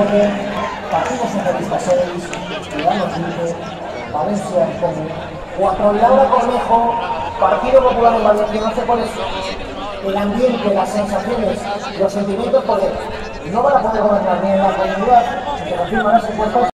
9, Partido Socialista 6, Ciudadanos 7, Valencia Come 4, Laura Cornejo, Partido Popular en Valencia. No sé cuál es el ambiente, las sensaciones, los sentimientos, porque no van a poder gobernar ni en la comunidad, si se confirman las encuestas.